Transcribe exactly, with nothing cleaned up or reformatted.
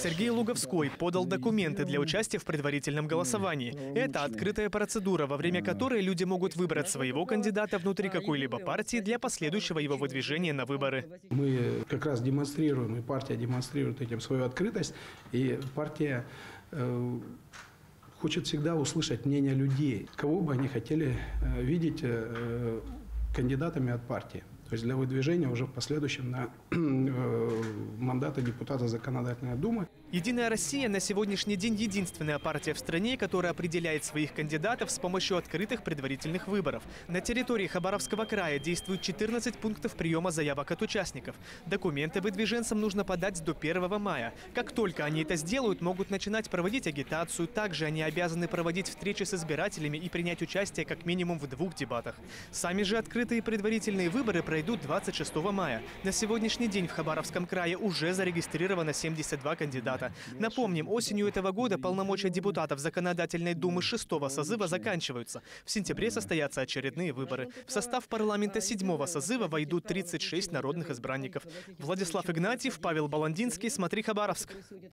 Сергей Луговской подал документы для участия в предварительном голосовании. Это открытая процедура, во время которой люди могут выбрать своего кандидата внутри какой-либо партии для последующего его выдвижения на выборы. Мы как раз демонстрируем, и партия демонстрирует этим свою открытость, и партия э, хочет всегда услышать мнение людей, кого бы они хотели э, видеть э, кандидатами от партии. То есть для выдвижения уже в последующем на э, мандаты депутата Законодательной Думы. «Единая Россия» на сегодняшний день единственная партия в стране, которая определяет своих кандидатов с помощью открытых предварительных выборов. На территории Хабаровского края действует четырнадцать пунктов приема заявок от участников. Документы выдвиженцам нужно подать до первого мая. Как только они это сделают, могут начинать проводить агитацию. Также они обязаны проводить встречи с избирателями и принять участие как минимум в двух дебатах. Сами же открытые предварительные выборы пройдут двадцать шестого мая. На сегодняшний день в Хабаровском крае уже зарегистрировано семьдесят два кандидата. Напомним, осенью этого года полномочия депутатов Законодательной Думы шестого созыва заканчиваются. В сентябре состоятся очередные выборы. В состав парламента седьмого созыва войдут тридцать шесть народных избранников. Владислав Игнатьев, Павел Баландинский. Смотри, Хабаровск.